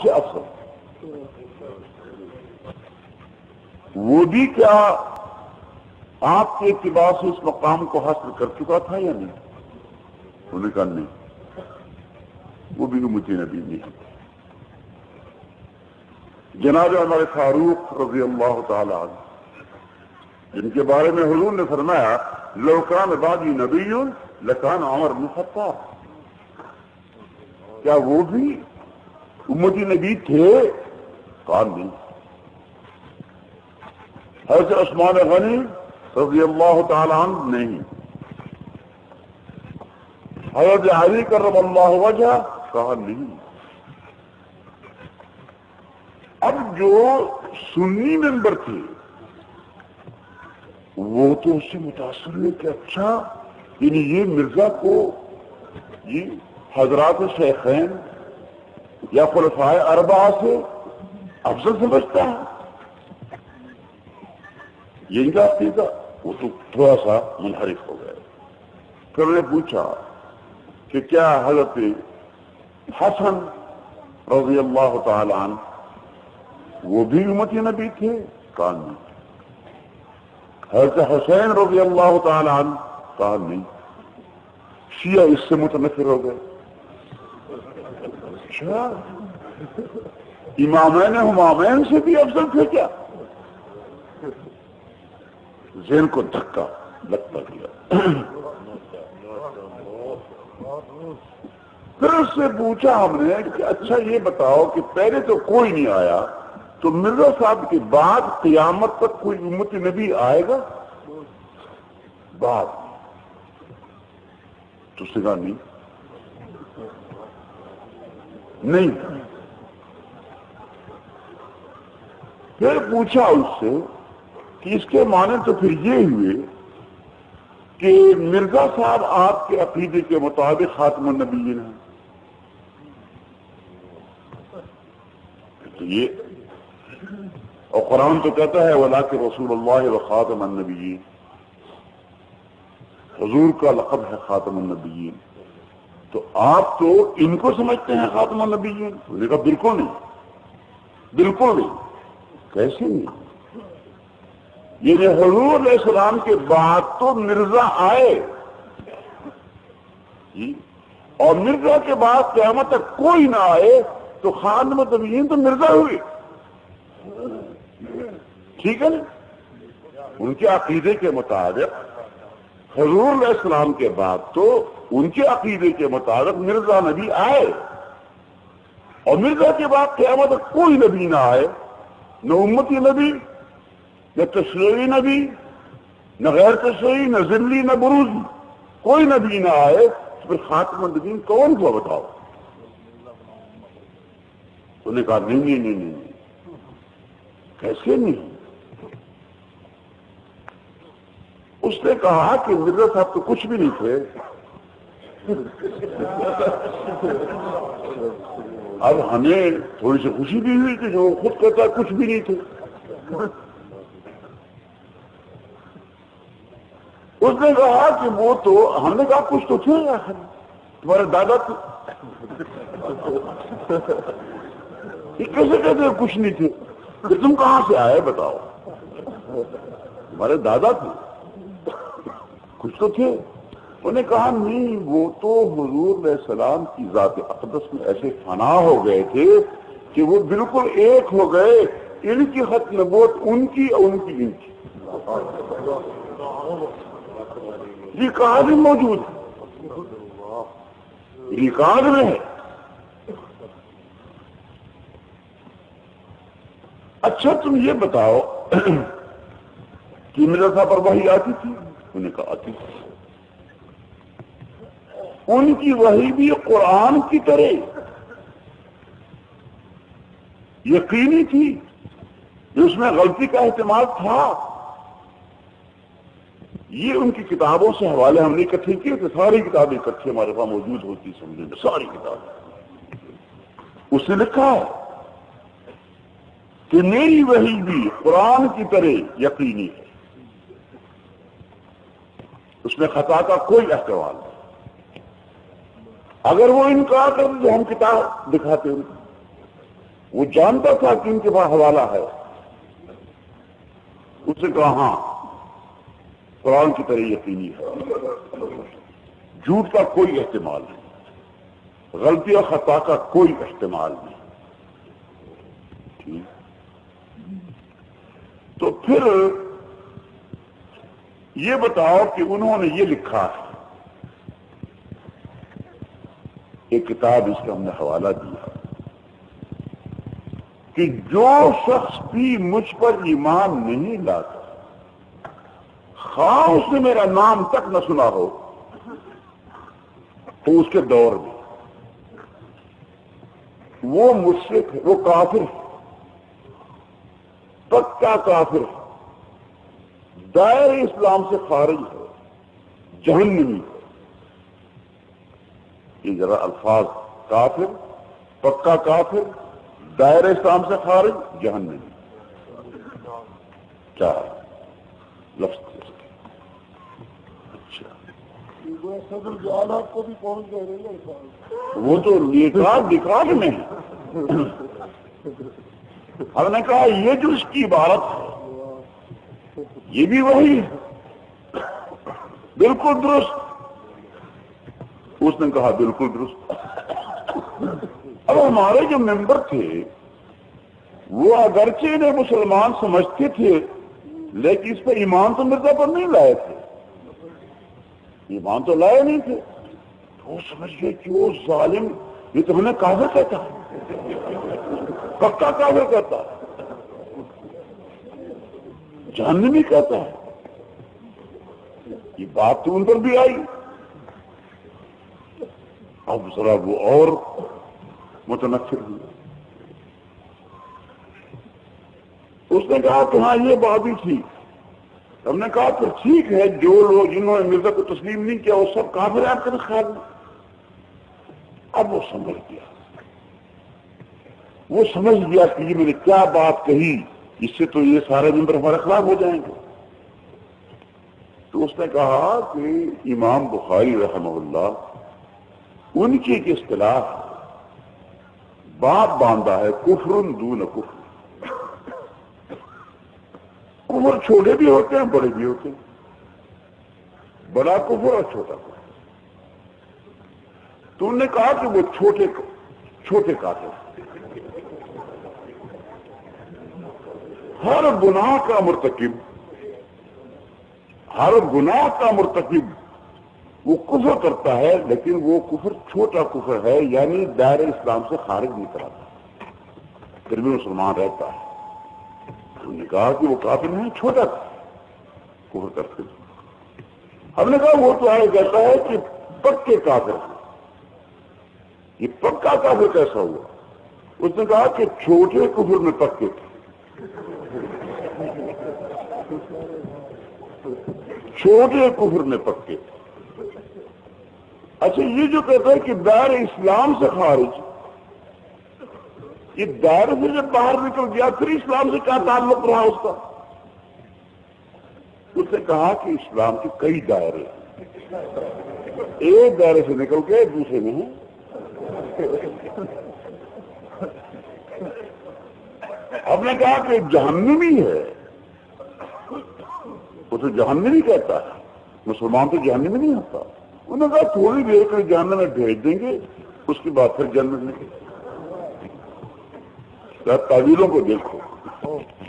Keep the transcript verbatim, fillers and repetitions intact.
سے افضل. وہ بھی کیا آپ کے اتباع سے اس مقام کو حاصل کر چکا تھا یا نہیں؟ انہوں نے کہا نہیں، وہ بھی امتی نبی نہیں. جناب ہمارے فاروق رضی اللہ تعالی عنہ جن کے بارے میں حضور نے فرمایا لو کان بعدی نبی لکان عمر بن الخطاب، کیا وہ بھی امتی نبی تھے؟ کہا نہیں. حضرت عثمان غنی رضی اللہ تعالی عنہ نہیں. حضرت علی کرم اللہ وجہ، کہا نہیں. اب جو سنی ممبر تھے وہ تو اس سے متاثر ہوئے کہ اچھا یعنی یہ مرزا کو یہ حضرات شیخین یا خلفائے اربعہ سے افضل سمجھتا ہے. یہ ان کا عقیدہ وہ تو تھوڑا سا منحرف ہو گئے. پھر نے پوچھا کہ کیا حضرت حسن رضی اللہ تعالی عنہ وہ بھی امتی نبی تھے؟ کہا نہیں. حضرت حسین رضی اللہ تعالی عنہ؟ کہا نہیں. شیعہ اس سے متنفر ہو گئے. اچھا امامین ہمامین سے بھی افضل تھے کیا؟ ذہن کو دھکا لگتا گیا. پھر اس سے پوچھا ہم نے کہ اچھا یہ بتاؤ کہ پہلے تو کوئی نہیں آیا تو مرزا صاحب کے بعد قیامت تک کوئی امتی نبی آئے گا؟ بعد تو سگا نہیں نہیں. پھر پوچھا اس سے کہ اس کے معنی تو پھر یہ ہوئے کہ مرزا صاحب آپ کے عقیدے کے مطابق خاتم النبیین ہیں. تو یہ اور قرآن تو کہتا ہے وَلَٰكِن رسول اللہ وخاتم النبیین، حضور کا لقب ہے خاتم النبیین. تو آپ تو ان کو سمجھتے ہیں خاتم النبیین؟ انہوں نے کہا بالکل نہیں، بالکل نہیں. کیسے نہیں؟ یہ حضور علیہ السلام کے بعد تو مرزا آئے جی، اور مرزا کے بعد قیامت تک کوئی نہ آئے تو خاتم النبیین تو مرزا ہوئے. ٹھیک ہے نا؟ ان کے عقیدے کے مطابق حضور علیہ السلام کے بعد تو ان کے عقیدے کے مطابق مرزا نبی آئے، اور مرزا کے بعد قیامت تک کوئی نبی نہ آئے، نہ امتی نبی، نہ تشریعی نبی، نہ غیر تشریعی، نہ ذلی، نہ بروزی، کوئی نبی نہ آئے تو پھر خاتم النبیین کون ہوا بتاؤ؟ انہوں نے کہا نہیں نہیں نہیں نہیں. کیسے نہیں؟ اس نے کہا کہ مرزا صاحب تو کچھ بھی نہیں تھے. اب ہمیں تھوڑی سی خوشی بھی ہوئی کہ جو خود کہتا ہے کچھ بھی نہیں تھے. اس نے کہا کہ وہ تو ہم نے کہا کچھ تو تھے، تمہارے دادا تھے. یہ کیسے کہتے ہیں کچھ نہیں تھے؟ کہ تم کہاں سے آئے بتاؤ؟ تمہارے دادا تھے، کچھ تو تھے. انہوں نے کہا نہیں، وہ تو حضور علیہ السلام کی ذات اقدس میں ایسے فنا ہو گئے تھے کہ وہ بالکل ایک ہو گئے. ان کی خط نبوت ان کی اور ان کی ان کی. ریکارڈ میں موجود ہے، ریکارڈ میں ہے. اچھا تم یہ بتاؤ کہ مرزا صاحب پر وحی آتی تھی؟ انہوں نے کہا آتی تھی. ان کی وحی بھی قرآن کی طرح یقینی تھی، اس میں غلطی کا احتمال تھا. یہ ان کی کتابوں سے حوالے ہم نے اکٹھے کیے تھے، ساری کتابیں اکٹھے ہمارے پاس موجود ہوتی سمجھے میں، ساری کتابیں. اس نے لکھا ہے کہ میری وحی بھی قرآن کی طرح یقینی ہے، اس میں خطا کا کوئی احتمال نہیں. اگر وہ انکار کرتے تو ہم کتاب دکھاتے ان کو. وہ جانتا تھا کہ ان کے پاس حوالہ ہے. اس نے کہا ہاں قرآن کی طرح یقینی ہے, جھوٹ کا کوئی احتمال نہیں, غلطی اور خطا کا کوئی احتمال نہیں. ٹھیک, تو پھر یہ بتاؤ کہ انہوں نے یہ لکھا ہے, ایک کتاب اس کا ہم نے حوالہ دیا کہ جو شخص بھی مجھ پر ایمان نہیں لاتا, خواہ اس نے میرا نام تک نہ سنا ہو, تو اس کے دور میں وہ مشرک ہے, وہ کافر ہے, پکا کافر ہے, دائرہ اسلام سے خارج ہے, جہنمی ہے. یہ ذرا الفاظ, کافر, پکا کافر, دائرہ اسلام سے خارج, جہنمی, چار لفظ. اچھا صدر جو آلات کو بھی پہنچ گئے, وہ تو نکاح نکاح میں ہے. ہم نے کہا یہ جو اس کی عبارت ہے یہ بھی وہی ہے, بالکل درست. اس نے کہا بالکل درست. اب ہمارے جو ممبر تھے وہ اگرچہ انہیں مسلمان سمجھتے تھے لیکن اس پر ایمان تو مرزا پر نہیں لائے تھے, ایمان تو لائے نہیں تھے. تو وہ سمجھ گئے کہ وہ ظالم یہ تو ہمیں کافر کہتا ہے, پکا کافر کہتا ہے, جہنمی کہتا ہے. یہ بات تو ان پر بھی آئی. اب ذرا وہ اور متنفر ہوئے. اس نے کہا کہ ہاں یہ بات بھی تھی. ہم نے کہا کہ ٹھیک ہے, جو لوگ جنہوں نے مرزا کو تسلیم نہیں کیا وہ سب کافر ہیں آپ کے خیال میں. اب وہ سمجھ گیا, وہ سمجھ گیا کہ یہ میں نے کیا بات کہی, اس سے تو یہ سارے ممبر ہمارے خلاف ہو جائیں گے. تو اس نے کہا کہ امام بخاری رحمہ اللہ ان کی ایک اصطلاح باپ باندھا ہے, کفر دون کفر. کفر چھوٹے بھی ہوتے ہیں بڑے بھی ہوتے ہیں, بڑا کفر اور چھوٹا کفر. تو انہوں نے کہا کہ وہ چھوٹے چھوٹے کافر, ہر گناہ کا مرتکب, ہر گناہ کا مرتکب وہ کفر کرتا ہے لیکن وہ کفر چھوٹا کفر ہے, یعنی دائرہ اسلام سے خارج نہیں کراتا, پھر بھی مسلمان رہتا ہے. انہوں نے کہا کہ وہ کافر نہیں, چھوٹا کفر کرتے. ہم نے کہا وہ تو آئے کہتا ہے کہ پکے کافر ہیں. یہ پکا کافر کیسا ہوا؟ اس نے کہا کہ چھوٹے کفر میں پکے تھے, چھوٹے کفر میں پکے تھے. اچھا یہ جو کہتا ہے کہ دائرہ اسلام سے خارج, یہ دائرے سے جب باہر نکل گیا پھر اسلام سے کیا تعلق رہا اس کا؟ اس نے کہا کہ اسلام کے کئی دائرے, ایک دائرے سے نکل کے دوسرے میں ہیں. ہم نے کہا کہ جہنمی ہے, وہ تو جہنمی کہتا ہے, مسلمان تو جہنمی نہیں ہوتا. انہوں نے کہا تھوڑی دیر کے جہنم میں بھیج دیں گے, اس کے بعد پھر جنت میں. تعویلوں کو دیکھو.